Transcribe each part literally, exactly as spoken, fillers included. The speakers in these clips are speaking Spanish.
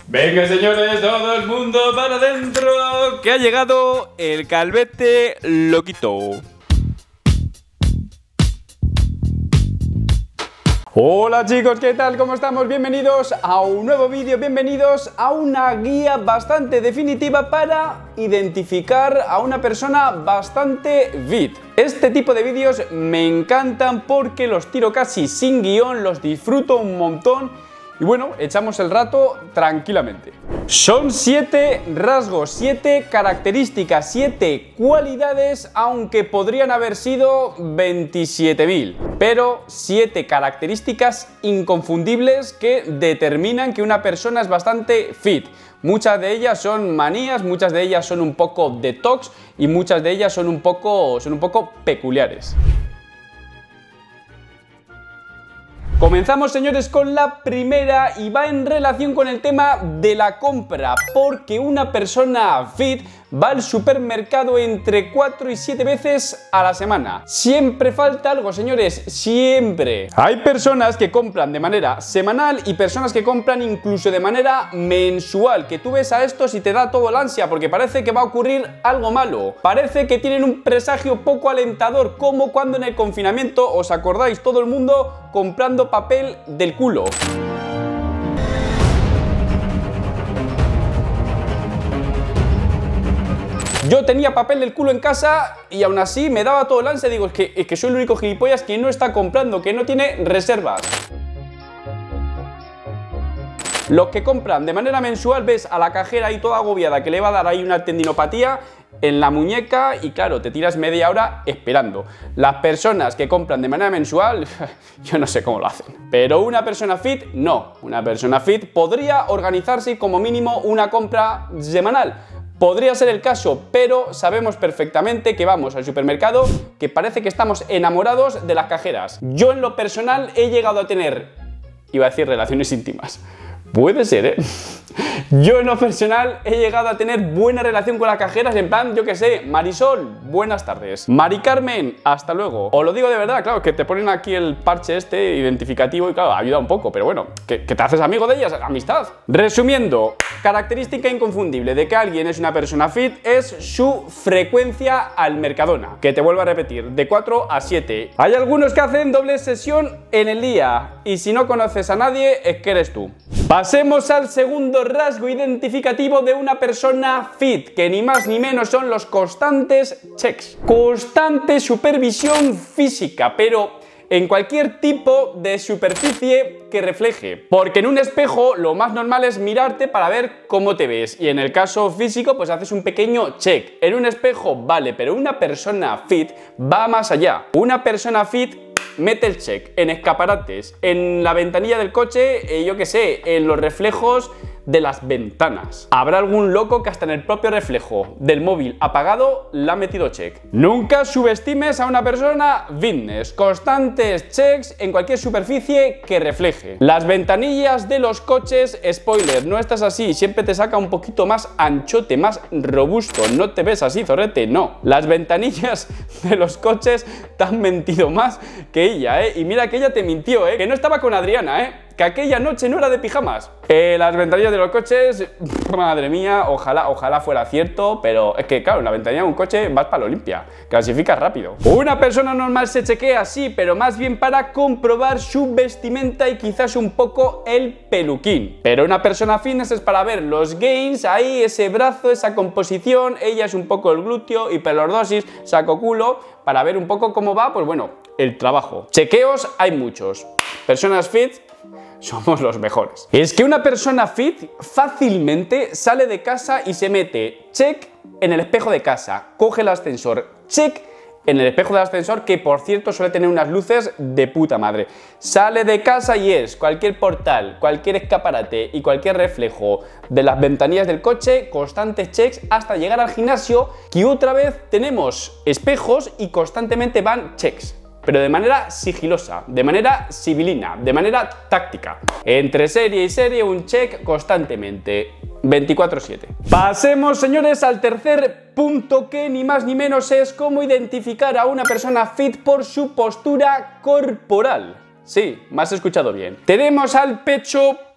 Venga, señores, todo el mundo para adentro, que ha llegado el Calvete Loquito. Hola chicos, ¿qué tal? ¿Cómo estamos? Bienvenidos a un nuevo vídeo, bienvenidos a una guía bastante definitiva para identificar a una persona bastante fit. Este tipo de vídeos me encantan porque los tiro casi sin guión, los disfruto un montón. Y bueno, echamos el rato tranquilamente. Son siete rasgos, siete características, siete cualidades, aunque podrían haber sido veintisiete mil. Pero siete características inconfundibles que determinan que una persona es bastante fit. Muchas de ellas son manías, muchas de ellas son un poco detox y muchas de ellas son un poco, son un poco peculiares. Comenzamos, señores, con la primera y va en relación con el tema de la compra, porque una persona fit va al supermercado entre cuatro y siete veces a la semana. Siempre falta algo, señores, siempre. Hay personas que compran de manera semanal y personas que compran incluso de manera mensual, que tú ves a estos y te da todo el ansia porque parece que va a ocurrir algo malo. Parece que tienen un presagio poco alentador, como cuando en el confinamiento, ¿os acordáis? Todo el mundo comprando papel del culo. Yo tenía papel del culo en casa y aún así me daba todo el ansia. Digo, es que, es que soy el único gilipollas que no está comprando, que no tiene reservas. Los que compran de manera mensual, ves a la cajera ahí toda agobiada que le va a dar ahí una tendinopatía en la muñeca y claro, te tiras media hora esperando. Las personas que compran de manera mensual, yo no sé cómo lo hacen. Pero una persona fit, no. Una persona fit podría organizarse como mínimo una compra semanal. Podría ser el caso, pero sabemos perfectamente que vamos al supermercado, que parece que estamos enamorados de las cajeras. Yo en lo personal he llegado a tener, iba a decir relaciones íntimas. Puede ser, ¿eh? Yo en lo personal he llegado a tener buena relación con las cajeras, en plan, yo que sé, Marisol, buenas tardes. Mari Carmen, hasta luego. Os lo digo de verdad, claro, que te ponen aquí el parche este identificativo y claro, ayuda un poco, pero bueno, que, que te haces amigo de ellas, amistad. Resumiendo, característica inconfundible de que alguien es una persona fit es su frecuencia al Mercadona, que te vuelvo a repetir, de cuatro a siete. Hay algunos que hacen doble sesión en el día y si no conoces a nadie es que eres tú. Pasemos al segundo rasgo identificativo de una persona fit, que ni más ni menos son los constantes checks. Constante supervisión física, pero en cualquier tipo de superficie que refleje. Porque en un espejo lo más normal es mirarte para ver cómo te ves. Y en el caso físico, pues haces un pequeño check. En un espejo, vale, pero una persona fit va más allá. Una persona fit mete el check en escaparates, en la ventanilla del coche, eh, yo qué sé, en los reflejos de las ventanas. Habrá algún loco que hasta en el propio reflejo del móvil apagado le ha metido check. Nunca subestimes a una persona fitness. Constantes checks en cualquier superficie que refleje. Las ventanillas de los coches, spoiler, no estás así, siempre te saca un poquito más anchote, más robusto. No te ves así, zorrete, no. Las ventanillas de los coches te han mentido más que ella, ¿eh? Y mira que ella te mintió, ¿eh? Que no estaba con Adriana, ¿eh? Que aquella noche no era de pijamas. Eh, las ventanillas de los coches, madre mía, ojalá, ojalá fuera cierto, pero es que claro, en la ventanilla de un coche vas para la Olimpia, clasificas rápido. Una persona normal se chequea así, pero más bien para comprobar su vestimenta y quizás un poco el peluquín. Pero una persona fitness es para ver los gains, ahí ese brazo, esa composición, ella es un poco el glúteo, hiperlordosis, saco culo, para ver un poco cómo va, pues bueno, el trabajo. Chequeos hay muchos. Personas fit somos los mejores. Es que una persona fit fácilmente sale de casa y se mete check en el espejo de casa, coge el ascensor, check en el espejo del ascensor, que por cierto suele tener unas luces de puta madre. Sale de casa y es cualquier portal, cualquier escaparate y cualquier reflejo de las ventanillas del coche, constantes checks hasta llegar al gimnasio, que otra vez tenemos espejos y constantemente van checks. Pero de manera sigilosa, de manera civilina, de manera táctica. Entre serie y serie, un check constantemente, veinticuatro siete. Pasemos, señores, al tercer punto, que ni más ni menos es cómo identificar a una persona fit por su postura corporal. Sí, me has escuchado bien. Tenemos al pecho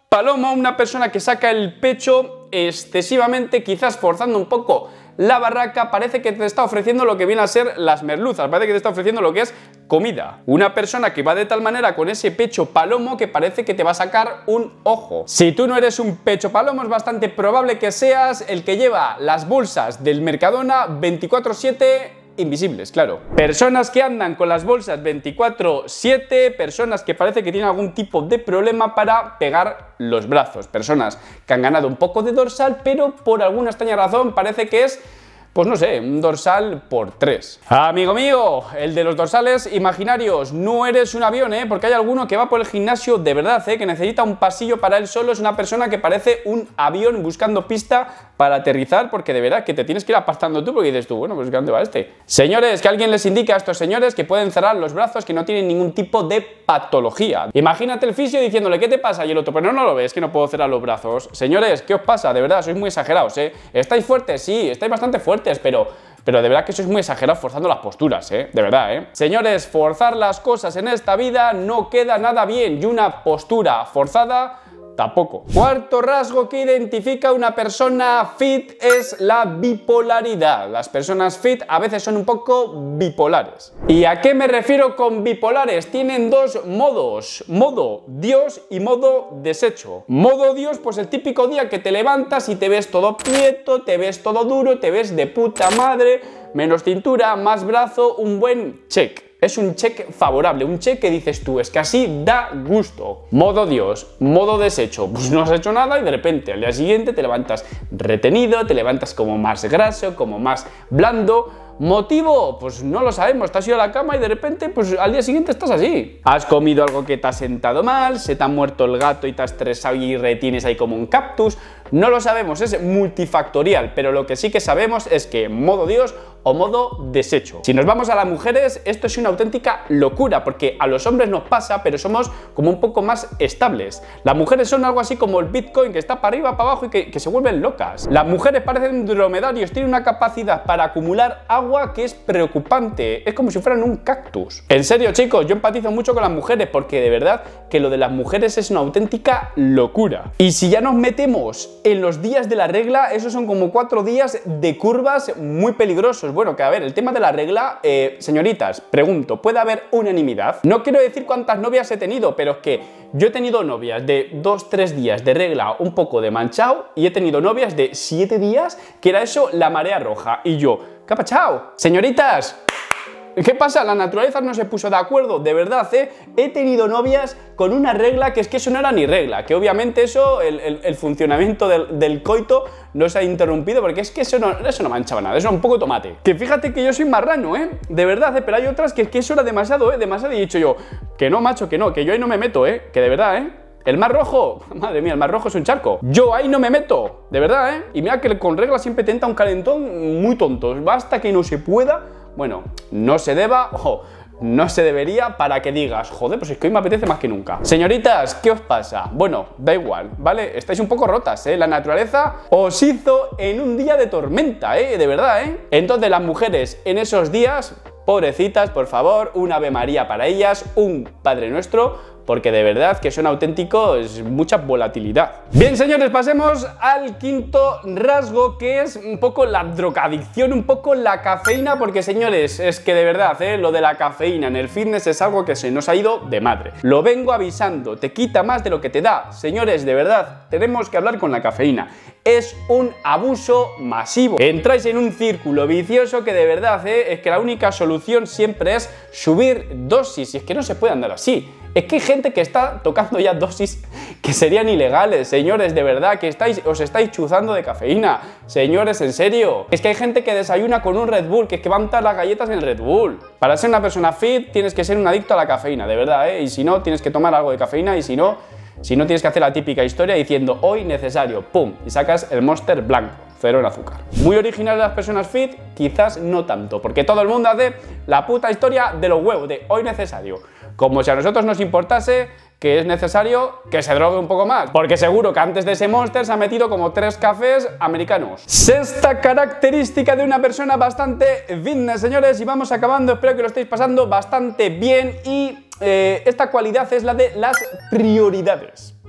palomo, una persona que saca el pecho excesivamente, quizás forzando un poco la barraca, parece que te está ofreciendo lo que viene a ser las merluzas, parece que te está ofreciendo lo que es comida. Una persona que va de tal manera con ese pecho palomo que parece que te va a sacar un ojo. Si tú no eres un pecho palomo, es bastante probable que seas el que lleva las bolsas del Mercadona veinticuatro siete invisibles, claro. Personas que andan con las bolsas veinticuatro siete, personas que parece que tienen algún tipo de problema para pegar los brazos, personas que han ganado un poco de dorsal, pero por alguna extraña razón parece que es, pues no sé, un dorsal por tres. Amigo mío, el de los dorsales imaginarios, no eres un avión, ¿eh? Porque hay alguno que va por el gimnasio de verdad, ¿eh? Que necesita un pasillo para él solo, es una persona que parece un avión buscando pista para aterrizar, porque de verdad que te tienes que ir apartando tú, porque dices tú, bueno, pues ¿qué dónde va este? Señores, que alguien les indique a estos señores que pueden cerrar los brazos, que no tienen ningún tipo de patología. Imagínate el fisio diciéndole, ¿qué te pasa? Y el otro, pero no, no lo ves, que no puedo cerrar los brazos. Señores, ¿qué os pasa? De verdad, sois muy exagerados, ¿eh? ¿Estáis fuertes? Sí, estáis bastante fuertes, pero... Pero de verdad que sois muy exagerados forzando las posturas, ¿eh? De verdad, ¿eh? Señores, forzar las cosas en esta vida no queda nada bien, y una postura forzada tampoco. Cuarto rasgo que identifica a una persona fit es la bipolaridad. Las personas fit a veces son un poco bipolares. ¿Y a qué me refiero con bipolares? Tienen dos modos, modo Dios y modo desecho. Modo Dios, pues el típico día que te levantas y te ves todo prieto, te ves todo duro, te ves de puta madre, menos cintura, más brazo, un buen check. Es un check favorable, un check que dices tú, es que así da gusto. Modo Dios, modo desecho, pues no has hecho nada y de repente al día siguiente te levantas retenido, te levantas como más graso, como más blando. ¿Motivo? Pues no lo sabemos, te has ido a la cama y de repente pues al día siguiente estás así. Has comido algo que te ha sentado mal, se te ha muerto el gato y te has estresado y retienes ahí como un cactus. No lo sabemos, es multifactorial, pero lo que sí que sabemos es que modo Dios o modo desecho. Si nos vamos a las mujeres, esto es una auténtica locura, porque a los hombres nos pasa, pero somos como un poco más estables. Las mujeres son algo así como el Bitcoin, que está para arriba, para abajo y que, que se vuelven locas. Las mujeres parecen dromedarios, tienen una capacidad para acumular agua que es preocupante, es como si fueran un cactus. En serio, chicos, yo empatizo mucho con las mujeres, porque de verdad que lo de las mujeres es una auténtica locura. Y si ya nos metemos en los días de la regla, esos son como cuatro días de curvas muy peligrosos. Bueno, que a ver, el tema de la regla, eh, señoritas, pregunto, ¿puede haber unanimidad? No quiero decir cuántas novias he tenido, pero es que yo he tenido novias de dos, tres días de regla un poco de manchado y he tenido novias de siete días, que era eso, la marea roja. Y yo, ¿qué ha pasado? Señoritas, ¿qué pasa? La naturaleza no se puso de acuerdo, de verdad, ¿eh? He tenido novias con una regla que es que eso no era ni regla, que obviamente eso, el, el, el funcionamiento del, del coito no se ha interrumpido, porque es que eso no, eso no manchaba nada, eso era un poco tomate. Que fíjate que yo soy marrano, ¿eh? De verdad, ¿eh? Pero hay otras que es que eso era demasiado, ¿eh? Demasiado, y he dicho yo, que no, macho, que no, que yo ahí no me meto, ¿eh? Que de verdad, ¿eh? El mar rojo, madre mía, el mar rojo es un charco. Yo ahí no me meto, de verdad, ¿eh? Y mira que con regla siempre te entra un calentón muy tonto, basta que no se pueda. Bueno, no se deba, ojo, no se debería para que digas, joder, pues es que hoy me apetece más que nunca. Señoritas, ¿qué os pasa? Bueno, da igual, ¿vale? Estáis un poco rotas, ¿eh? La naturaleza os hizo en un día de tormenta, ¿eh? De verdad, ¿eh? Entonces las mujeres en esos días, pobrecitas, por favor, un Ave María para ellas, un Padre Nuestro, porque de verdad que son auténticos, mucha volatilidad. Bien, señores, pasemos al quinto rasgo, que es un poco la drogadicción, un poco la cafeína, porque señores, es que de verdad, ¿eh? Lo de la cafeína en el fitness es algo que se nos ha ido de madre. Lo vengo avisando, te quita más de lo que te da. Señores, de verdad, tenemos que hablar con la cafeína. Es un abuso masivo. Entráis en un círculo vicioso que de verdad, ¿eh? Es que la única solución siempre es subir dosis, y es que no se puede andar así. Es que hay gente que está tocando ya dosis que serían ilegales, señores, de verdad, que estáis, os estáis chuzando de cafeína. Señores, en serio. Es que hay gente que desayuna con un Red Bull, que es que va a untar las galletas en el Red Bull. Para ser una persona fit tienes que ser un adicto a la cafeína, de verdad, ¿eh? Y si no, tienes que tomar algo de cafeína, y si no, si no tienes que hacer la típica historia diciendo hoy necesario, pum, y sacas el Monster blanco. Cero en azúcar. Muy original de las personas fit, quizás no tanto, porque todo el mundo hace la puta historia de los huevos, de hoy necesario. Como si a nosotros nos importase que es necesario que se drogue un poco más, porque seguro que antes de ese Monster se ha metido como tres cafés americanos. Sexta característica de una persona bastante fitness, señores, y vamos acabando, espero que lo estéis pasando bastante bien, y eh, esta cualidad es la de las prioridades.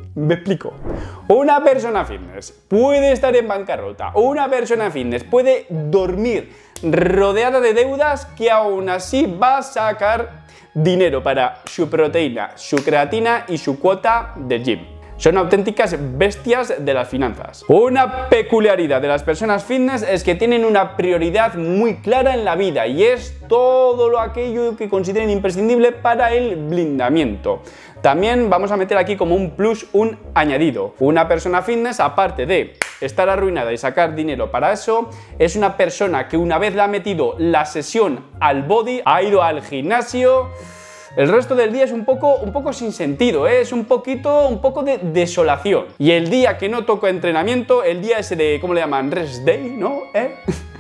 Me explico. Una persona fitness puede estar en bancarrota. Una persona fitness puede dormir rodeada de deudas que aún así va a sacar dinero para su proteína, su creatina y su cuota de gym. Son auténticas bestias de las finanzas. Una peculiaridad de las personas fitness es que tienen una prioridad muy clara en la vida y es todo lo aquello que consideren imprescindible para el blindamiento. También vamos a meter aquí como un plus, un añadido. Una persona fitness, aparte de estar arruinada y sacar dinero para eso, es una persona que una vez le ha metido la sesión al body, ha ido al gimnasio. El resto del día es un poco, un poco sin sentido, ¿eh? Es un poquito, un poco de desolación. Y el día que no toco entrenamiento, el día ese de, ¿cómo le llaman? Rest day, ¿no? ¿Eh?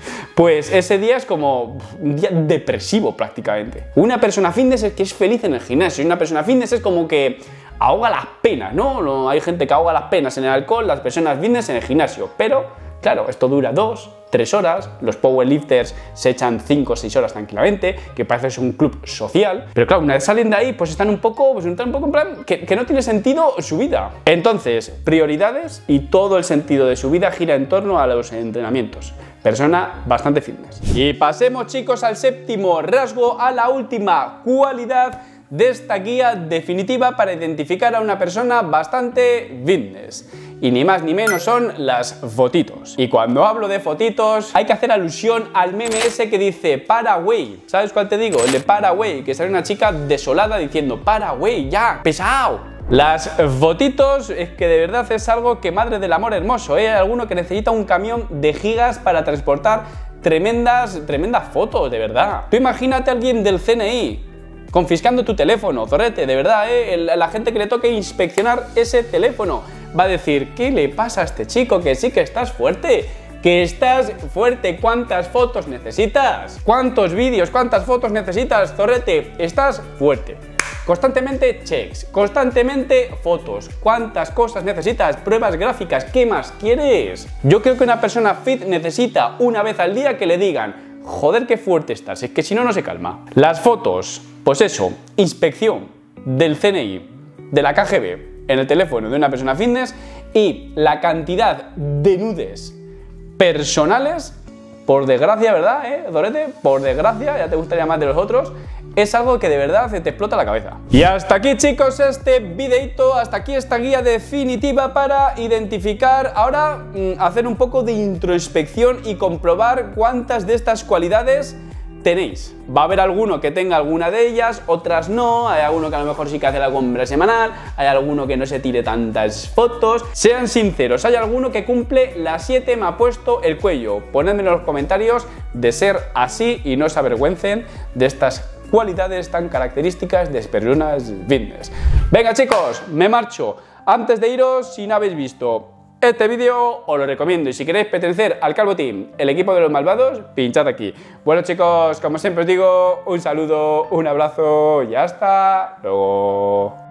Pues ese día es como un día depresivo prácticamente. Una persona fitness es que es feliz en el gimnasio. Y una persona fitness es como que ahoga las penas, ¿no? No, hay gente que ahoga las penas en el alcohol, las personas fitness en el gimnasio. Pero, claro, esto dura dos, tres horas. Los powerlifters se echan cinco o seis horas tranquilamente, que parece ser un club social. Pero claro, una vez salen de ahí, pues están un poco, pues están un poco en plan que, que no tiene sentido su vida. Entonces, prioridades y todo el sentido de su vida gira en torno a los entrenamientos. Persona bastante fitness. Y pasemos, chicos, al séptimo rasgo, a la última cualidad de esta guía definitiva para identificar a una persona bastante fitness. Y ni más ni menos son las fotitos. Y cuando hablo de fotitos, hay que hacer alusión al meme ese que dice para güey. ¿Sabes cuál te digo? El de para güey, que sale una chica desolada diciendo para güey, ya, pesado. Las fotitos es que de verdad es algo que madre del amor hermoso, ¿eh? Hay alguno que necesita un camión de gigas para transportar tremendas, tremendas fotos, de verdad. Tú imagínate a alguien del C N I confiscando tu teléfono, zorrete, de verdad, ¿eh? La gente que le toque inspeccionar ese teléfono va a decir, ¿qué le pasa a este chico? Que sí que estás fuerte. Que estás fuerte. ¿Cuántas fotos necesitas? ¿Cuántos vídeos? ¿Cuántas fotos necesitas, zorrete? Estás fuerte. Constantemente checks, constantemente fotos. ¿Cuántas cosas necesitas? Pruebas gráficas, ¿qué más quieres? Yo creo que una persona fit necesita una vez al día que le digan, joder, qué fuerte estás, es que si no, no se calma. Las fotos, pues eso, inspección del C N I, de la K G B, en el teléfono de una persona fitness y la cantidad de nudes personales, por desgracia, ¿verdad, eh, Dorete? Por desgracia, ya te gustaría más de los otros. Es algo que de verdad te explota la cabeza. Y hasta aquí, chicos, este videito, hasta aquí esta guía definitiva para identificar, ahora mmm, hacer un poco de introspección y comprobar cuántas de estas cualidades tenéis. Va a haber alguno que tenga alguna de ellas, otras no, hay alguno que a lo mejor sí que hace la compra semanal, hay alguno que no se tire tantas fotos. Sean sinceros, hay alguno que cumple las siete, me ha puesto el cuello. Ponedme en los comentarios de ser así y no se avergüencen de estas cualidades tan características de personas fitness. Venga, chicos, me marcho. Antes de iros, si no habéis visto este vídeo, os lo recomiendo, y si queréis pertenecer al Calvo Team, el equipo de los malvados, pinchad aquí. Bueno, chicos, como siempre os digo, un saludo, un abrazo y hasta luego.